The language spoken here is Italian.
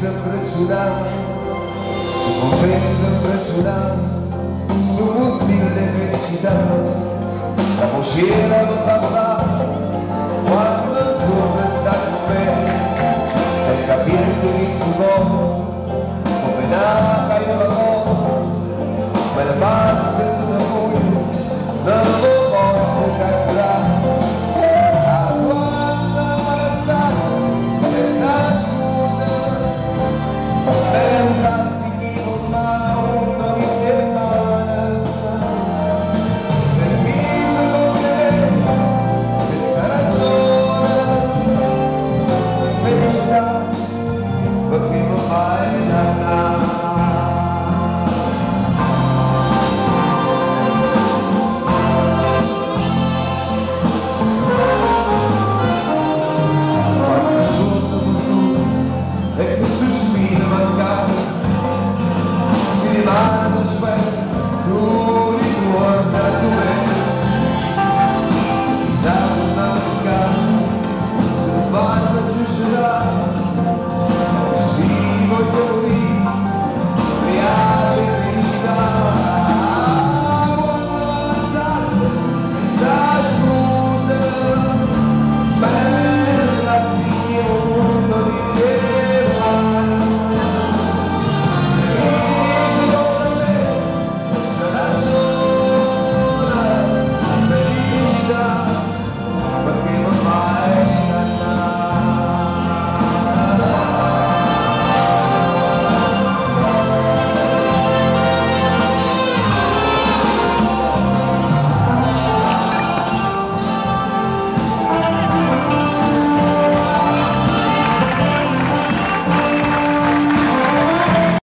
sempre giurare, si confessa sempre giurare, sto muzille felicità, la voce non parla, quando il sole sta con me, e capire che mi sto come nata io la